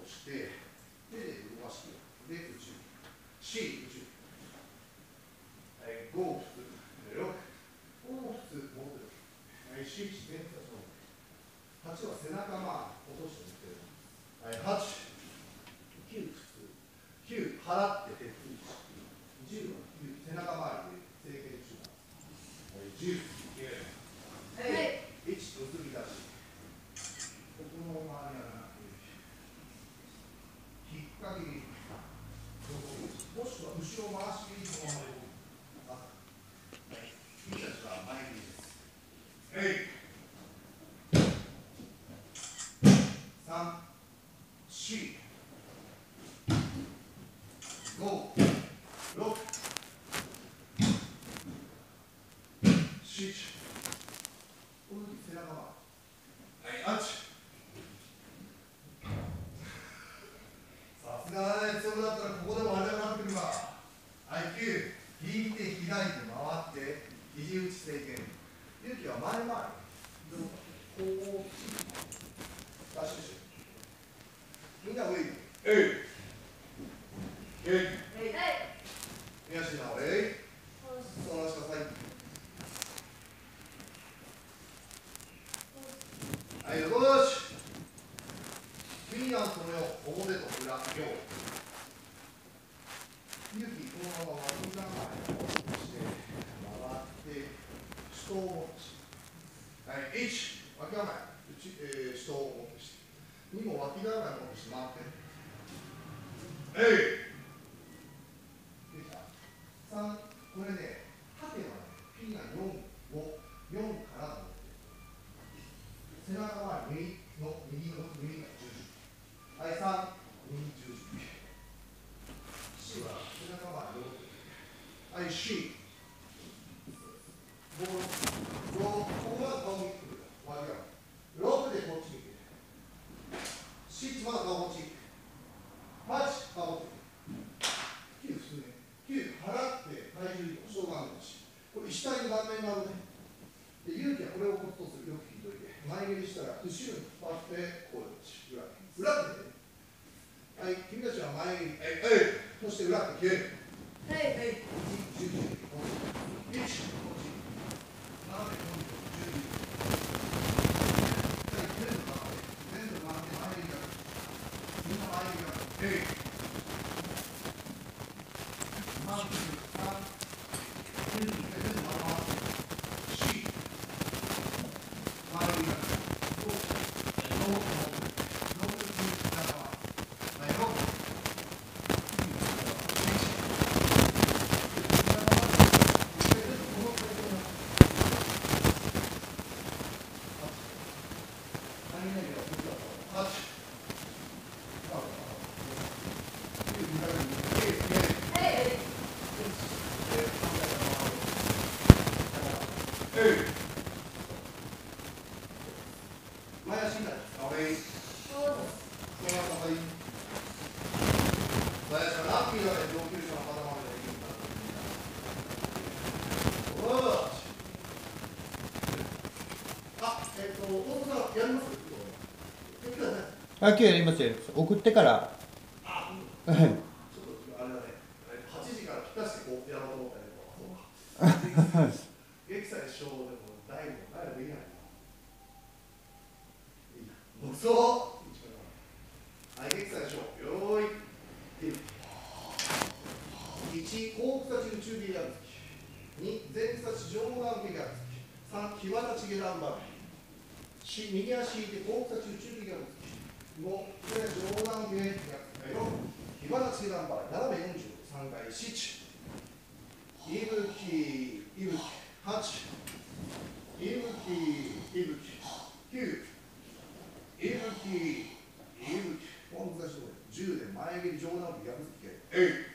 して、手で動かして、で、宇宙。C、宇宙。はい、5、普通。6、O、普通、戻る。はい、C、全2つ戻る。8は背中まあ、落としてみてる。はい、8、9、普通。9、払って手振り。10は9、背中周りで正形中段。はい、10、9。はい、1、結び出し。ここの周りはなく、引っ掛け切り。もしくは後ろ回し切りそのままで。君たちは前切りです。3、4、5、6、7、この時背中は。はい、8。さすがだね、強くなったらここでも速くなってくるか。はい、9、引いて開いて回って、肘打ち正拳。勇気は前回り。こう、出しでしょ。みんな上に。宮下直そうなしてください。はい、よし。フィンランドのよう、表と裏、両。勇気、このまま脇構えをして、回って、手刀を持ってして。はい、1、脇構え、手刀を持ってして。2も脇構えを持ってして、回って。できた ?3、これね、縦はね、P が4、5、4から持って。背中は右が10。はい、3、右10。C は背中は6。はい、C。5、ここが顔見てくる。割り合う。6でこっち見て。7まだ顔こっち。8、顔こっち。9、普通ね。9、払って体重移動、小眼持ち。これ、下に顔面があるね。で、勇気はこれをコットする。よく聞いといて。前蹴りしたら、後ろに引っ張って、こういう裏。裏ってね。はい、君たちは前蹴り。そして裏って消える。はい。1、10、1、こっち。斜め、10。はい、全部回って、前蹴りが。みんな前蹴りが。3、全部回って。C。前蹴りが。前足になる。ラッキーだね、上級者の方までできるんだ。大津さん、やります？ 今日やりますよ。送ってから。はい。 ちょっとあれだね、8時からぴったしこうやろうと思ったけど、そうか。エクサイズショーでも大悟できないの。いいな。そう。はい、エクサイズショー。よーい。1、後草地宇宙ゲラン突き。2、前草地上段ゲラン突き。3、際立ちゲランバル。4、右足引いて後草地宇宙ゲラン突き。5、これ上段ゲラン突き。6、際立ちゲランバル。斜め43回。7、いぶき、いぶき。8、いぶき、いぶき。9、いぶき、いぶき。この難しいところ。10で前蹴り上段部破ってけ。